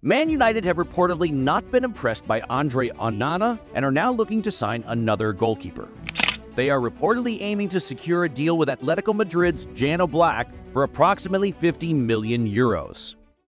Man United have reportedly not been impressed by Andre Onana and are now looking to sign another goalkeeper. They are reportedly aiming to secure a deal with Atletico Madrid's Jan Oblak for approximately €50 million.